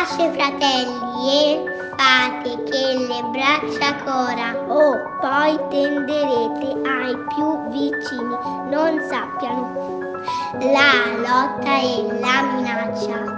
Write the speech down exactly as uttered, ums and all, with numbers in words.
Pace fratelli e fate che le braccia cora, oh, poi tenderete ai più vicini, non sappiano la lotta e la minaccia.